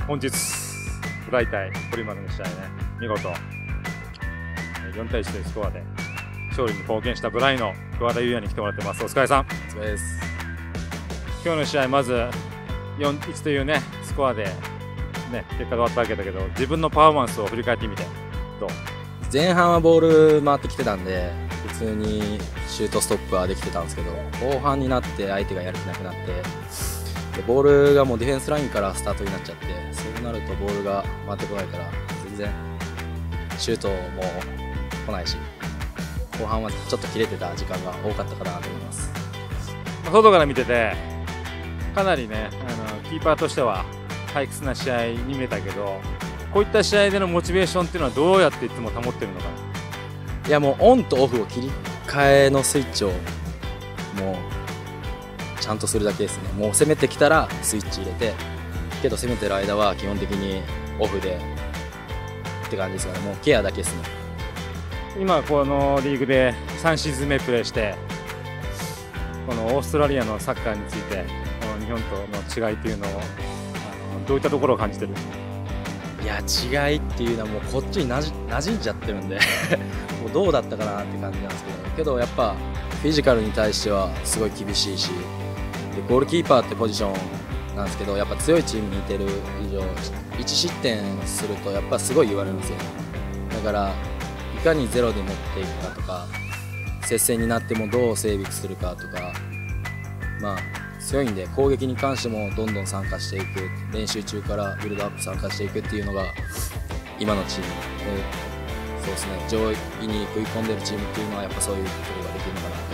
本日ブライ対堀丸の試合ね、見事4対1というスコアで勝利に貢献したブライの桑田優也に来てもらってます。お疲れさん。 お疲れです。 今日の試合、まず 4-1 というねスコアでね結果が終わったわけだけど、自分のパフォーマンスを振り返ってみてどう？ 前半はボール回ってきてたんで普通にシュートストップはできてたんですけど、後半になって相手がやる気なくなってでボールがもうディフェンスラインからスタートになっちゃって、そうなるとボールが回ってこないから全然シュートも来ないし、後半はちょっと切れてた時間が多かったかなと思います。 外から見ててかなりねキーパーとしては退屈な試合に見えたけど、こういった試合でのモチベーションっていうのはどうやっていつも保ってるのかな？ いやもうオンとオフを切り替えのスイッチをもうちゃんとするだけですね。もう攻めてきたらスイッチ入れて、けど攻めてる間は基本的にオフでって感じですかね。もうケアだけですね。 今このリーグで3シーズン目プレーして、このオーストラリアのサッカーについてこの日本との違いっていうのをどういったところを感じてる？ いや違いっていうのはもうこっちに馴染んじゃってるんでもうどうだったかなって感じなんですけど、やっぱフィジカルに対してはすごい厳しいし、でゴールキーパーってポジションなんですけど、やっぱ強いチームにいてる以上1失点するとやっぱすごい言われるんですよ。だからいかにゼロで持っていくかとか、接戦になってもどう整備するかとか、まあ強いんで攻撃に関してもどんどん参加していく、練習中からビルドアップ参加していくっていうのが今のチームで、そうですね、上位に食い込んでるチームっていうのはやっぱそういうことができるのかなと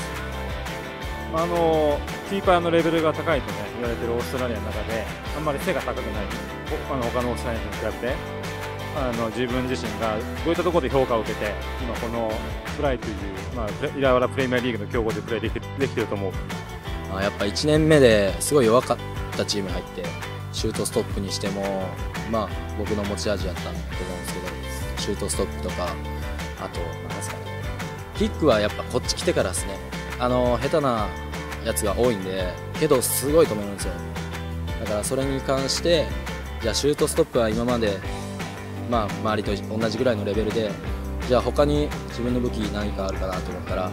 思います。 キーパーのレベルが高いとね言われてるオーストラリアの中で、あんまり背が高くない他のオーストラリアに比べて自分自身がどういったところで評価を受けて今このブライという、イラワラプレミアリーグの強豪でプレーできてると思う？ やっぱ1年目ですごい弱かったチームに入って、シュートストップにしても僕の持ち味だったと思うんですけど、シュートストップとか、あと何ですかね、キックはやっぱこっち来てからですね、下手なやつが多いんで、けどすごい止めるんですよ。だからそれに関して、じゃあシュートストップは今まで周りと同じぐらいのレベルで、じゃあ他に自分の武器何かあるかなと思ったら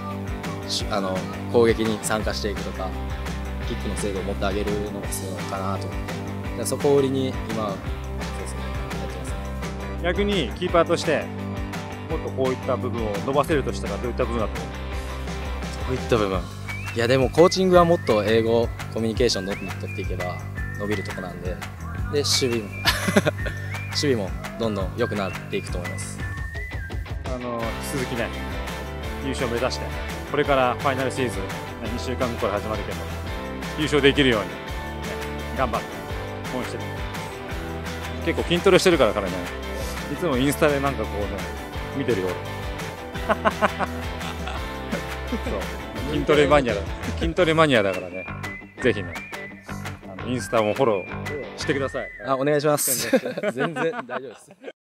攻撃に参加していくとか、キックの精度を持ってあげるのが必要かなと思って、でそこを売りに今そうですね、やってますね。 逆にキーパーとしてもっとこういった部分を伸ばせるとしたらどういった部分だと思う？ こういった部分、いやでもコーチングはもっと英語コミュニケーションどんどん取っていけば伸びるとこなんで、守備も守備もどんどん良くなっていくと思います。 引き続きね優勝を目指して、これからファイナルシーズン2週間後から始まるけど優勝できるように、頑張って応援してる。結構筋トレしてるからね、いつもインスタでなんかこうね見てるよそう筋トレマニアだからね、ぜひねインスタもフォローしてください。 お願いします全然大丈夫です